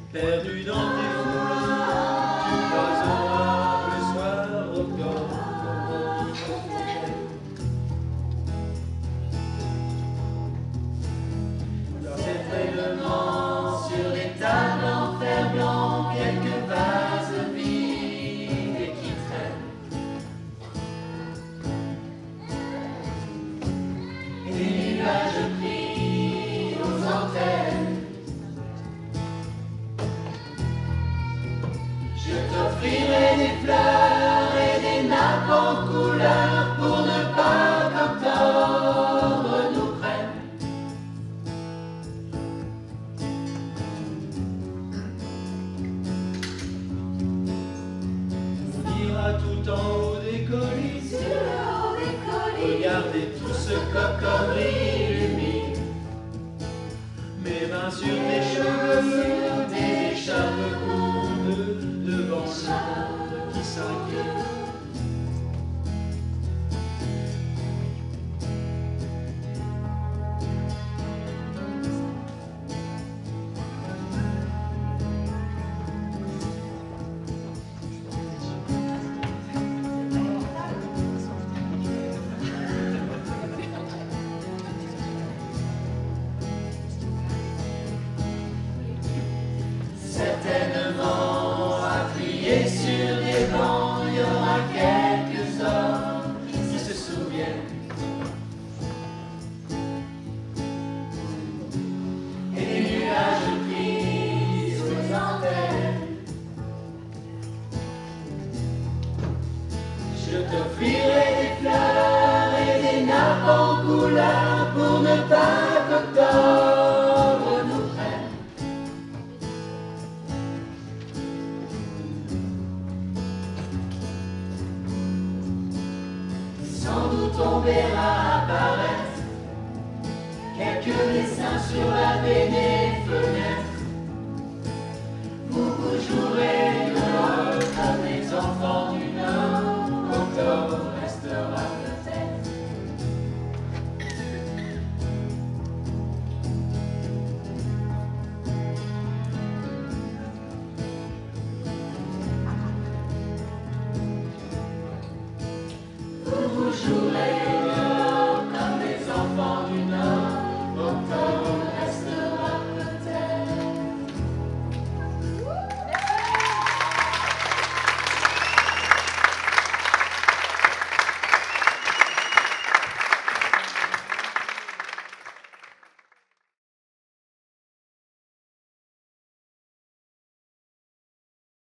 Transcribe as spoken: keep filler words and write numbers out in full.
perdu dans tes foulards, tu poseras le soir encore. Dans tes règlements, sur les tables en fer blanc, quelques vases vides et qui traînent. Et les nuages pris aux antennes. Je t'offrirai des fleurs et des nappes en couleur pour ne pas qu'octobre nous prenne. On ira tout en haut des collines, Sur le haut des collines, regardez tout ce coq illumine. Mes mains sur tes